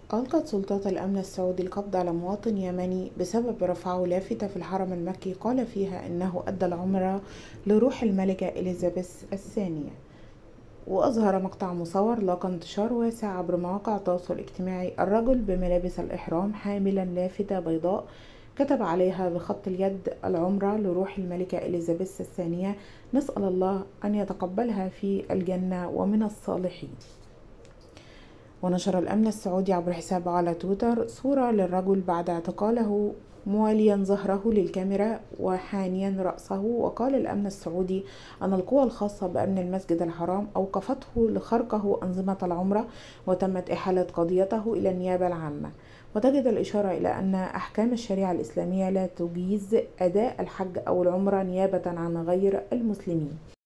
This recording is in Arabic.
ألقت سلطات الأمن السعودي القبض على مواطن يمني بسبب رفعه لافتة في الحرم المكي قال فيها إنه أدى العمرة لروح الملكة إليزابيث الثانية. وأظهر مقطع مصور لاقى انتشار واسع عبر مواقع التواصل الاجتماعي الرجل بملابس الإحرام حاملا لافتة بيضاء كتب عليها بخط اليد: العمرة لروح الملكة إليزابيث الثانية، نسأل الله أن يتقبلها في الجنة ومن الصالحين. ونشر الأمن السعودي عبر حسابه على تويتر صورة للرجل بعد اعتقاله مواليا ظهره للكاميرا وحانيا رأسه. وقال الأمن السعودي أن القوى الخاصة بأمن المسجد الحرام أوقفته لخرقه أنظمة العمرة وتمت إحالة قضيته إلى النيابة العامة. وتجد الإشارة إلى أن أحكام الشريعة الإسلامية لا تجيز أداء الحج أو العمرة نيابة عن غير المسلمين.